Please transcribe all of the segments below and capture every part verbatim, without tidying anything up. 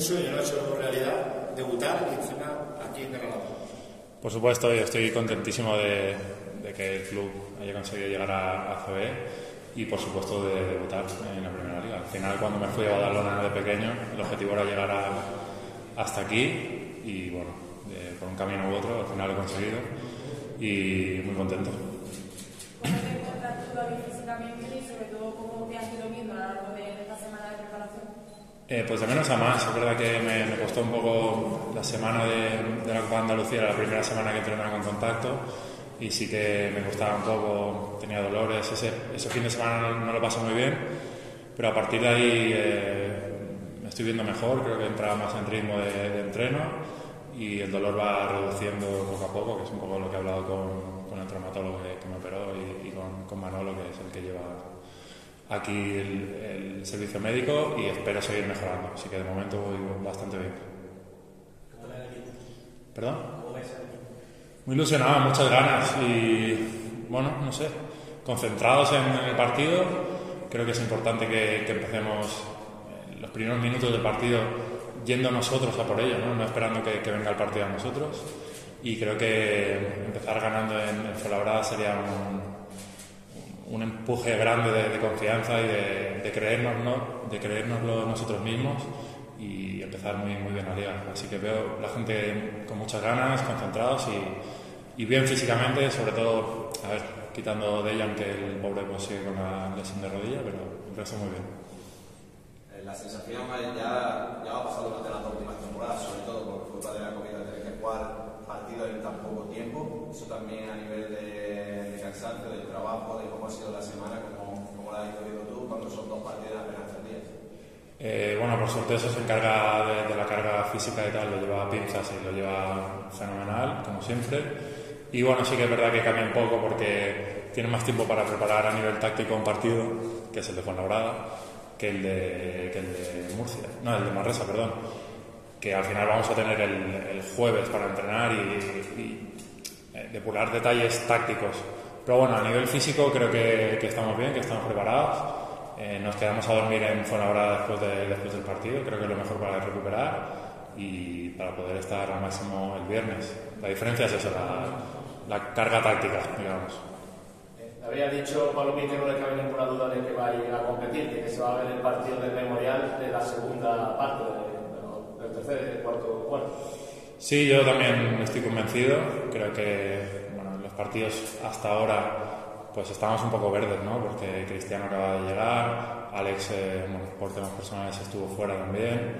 sueño, ¿no?, hecho realidad, debutar y encima aquí en Granada. Por supuesto, yo estoy contentísimo de, de que el club haya conseguido llegar a, a A C B y por supuesto de debutar en la Primera Liga. Al final, cuando me fui a Badalona de pequeño, el objetivo era llegar a, hasta aquí y bueno, de, por un camino u otro, al final lo he conseguido y muy contento. ¿Cómo te encuentras tú, David, físicamente y sobre todo cómo te has ido viendo a lo largo de esta semana de preparación? Eh, pues de menos a más. Es verdad que me, me costó un poco la semana de, de la Copa de Andalucía, era la primera semana que entrenaba con Contacto y sí que me costaba un poco, tenía dolores, ese, ese fin de semana no, no lo pasé muy bien, pero a partir de ahí eh, me estoy viendo mejor, creo que entraba más en ritmo de, de entreno y el dolor va reduciendo poco a poco, que es un poco lo que he hablado con, con el traumatólogo que, que me operó y, y con, con Manolo, que es el que lleva aquí el, el servicio médico, y espero seguir mejorando, así que de momento voy bastante bien. ¿Perdón? Muy ilusionado, muchas ganas y bueno, no sé, concentrados en, en el partido. Creo que es importante que, que empecemos los primeros minutos del partido yendo nosotros a por ello, no, no esperando que, que venga el partido a nosotros, y creo que empezar ganando en, en Fuenlabrada sería un, un empuje grande de, de confianza y de, de creernos, ¿no? de creérnoslo nosotros mismos y empezar muy, muy bien la liga. Así que veo la gente con muchas ganas, concentrados y, y bien físicamente, sobre todo, a ver, quitando de ella, aunque el pobre pues sigue con la lesión de rodilla, pero el resto muy bien. La sensación ya, ya ha pasado durante las últimas temporadas, sobre todo por culpa de la comida, de tener que jugar partidos en tan poco tiempo. Eso también a nivel de, de cansancio, del trabajo, de cómo ha sido la semana, cómo, cómo la has vivido tú cuando son dos partidos apenas tres días. Eh, bueno, por suerte eso se encarga de, de la carga física y tal, lo lleva a pinzas y lo lleva fenomenal, como siempre. Y bueno, sí que es verdad que cambia un poco porque tiene más tiempo para preparar a nivel táctico un partido, que es el de Fuenlabrada, que el de, que el de Murcia, no, el de Manresa, perdón, que al final vamos a tener el, el jueves para entrenar y, y eh, depurar detalles tácticos. Pero bueno, a nivel físico creo que, que estamos bien, que estamos preparados. Eh, nos quedamos a dormir en Fuenlabrada después, de, después del partido, creo que es lo mejor para recuperar y para poder estar al máximo el viernes. La diferencia es eso, la, la carga táctica, digamos. Habría dicho Pablo Piqué, no le cabe ninguna duda de que va a ir a competir, de que se va a ver el partido del Memorial de la segunda parte, de, de, del tercer, del cuarto, cuarto. Sí, yo también estoy convencido. Creo que bueno, los partidos hasta ahora pues estábamos un poco verdes, ¿no? Porque Cristiano acaba de llegar, Alex eh, bueno, por temas personales estuvo fuera también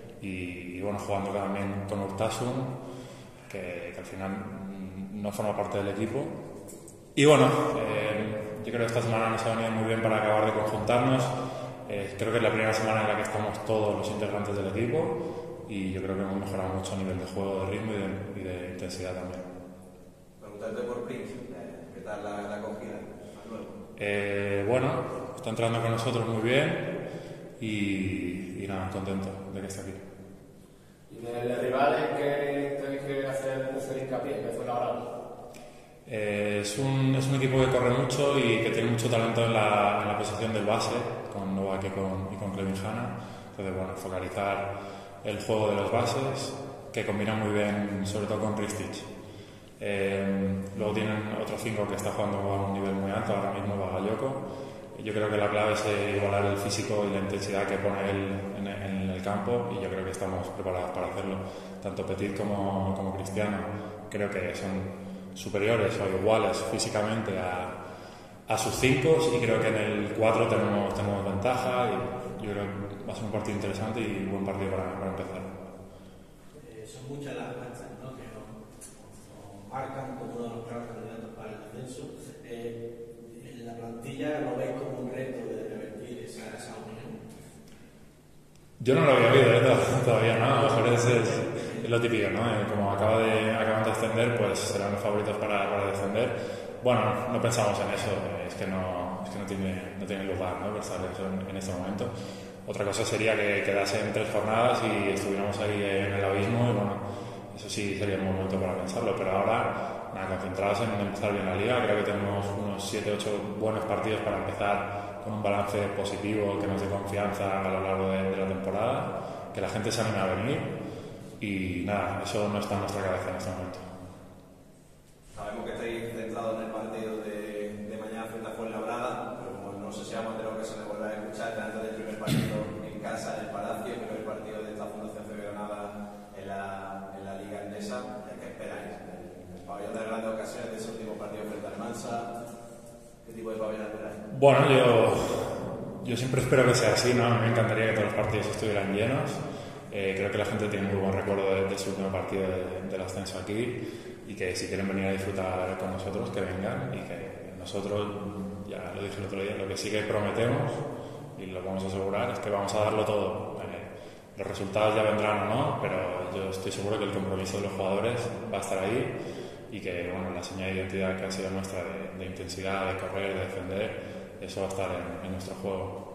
y, y bueno, jugando también con Urtasun, que, que al final no forma parte del equipo. Y bueno, eh, yo creo que esta semana nos ha venido muy bien para acabar de conjuntarnos. Eh, creo que es la primera semana en la que estamos todos los integrantes del equipo y yo creo que hemos mejorado mucho a nivel de juego, de ritmo y de, y de intensidad también. Preguntarte por Prince, ¿qué tal la, la acogida? Eh, bueno, está entrando con nosotros muy bien y, y nada, contento de que esté aquí. ¿Y de rivales que tenéis que hacer, hacer hincapié, que fue la hora? Eh, es, un, es un equipo que corre mucho y que tiene mucho talento en la, en la posición del base, con Novak y con, y con Clevin Hanna. Entonces, bueno, focalizar el juego de los bases, que combinan muy bien, sobre todo con Ristic. Eh, luego tienen otro cinco que está jugando a un nivel muy alto, ahora mismo Bagayoko. Yo creo que la clave es igualar el físico y la intensidad que pone él en, en el campo y yo creo que estamos preparados para hacerlo. Tanto Petit como, como Cristiano creo que son superiores o iguales físicamente a, a sus cinco y creo que en el cuatro tenemos, tenemos ventaja y yo creo que va a ser un partido interesante y un buen partido para, para empezar. Eh, son muchas las manchas, ¿no?, que nos, nos marcan como uno de los claros candidatos para el ascenso. Eh, en la plantilla lo veis como un reto de revertir esa, esa unión. Yo no lo había oído ¿eh? todavía, ¿no? A lo mejor es, es, es lo típico, ¿no? Eh, como acaba de, acaban de descender, pues serán los favoritos para, para descender. Bueno, no pensamos en eso, es que no, es que no, tiene, no tiene lugar, ¿no?, pensar eso en, en este momento. Otra cosa sería que quedasen tres jornadas y estuviéramos ahí en el abismo y bueno, eso sí sería un momento para pensarlo, pero ahora nada, concentrados en empezar bien la liga. Creo que tenemos unos siete ocho buenos partidos para empezar con un balance positivo que nos dé confianza a lo largo de, de la temporada que la gente se anime a venir y nada, eso no está en nuestra cabeza en este momento. Sabemos que estáis centrados en el partido de, de mañana frente a Fuenlabrada, pero como no sé si vamos a tener ocasión de volver a escuchar antes del primer partido en casa, en el Palacio, el primer partido de esta Fundación C B Granada en la, en la Liga Endesa, ¿qué esperáis? El pabellón de grandes ocasiones de ese último partido frente al Mansa, ¿qué tipo de pabellón esperáis? Bueno, yo, yo siempre espero que sea así, ¿no? A mí me encantaría que todos los partidos estuvieran llenos. Eh, creo que la gente tiene muy buen recuerdo de, de su último partido de, del ascenso aquí y que si quieren venir a disfrutar con nosotros, que vengan y que nosotros, ya lo dije el otro día, lo que sí que prometemos y lo vamos a asegurar es que vamos a darlo todo. Eh, los resultados ya vendrán o no, pero yo estoy seguro que el compromiso de los jugadores va a estar ahí y que bueno, la señal de identidad que ha sido nuestra de, de intensidad, de correr, de defender, eso va a estar en, en nuestro juego.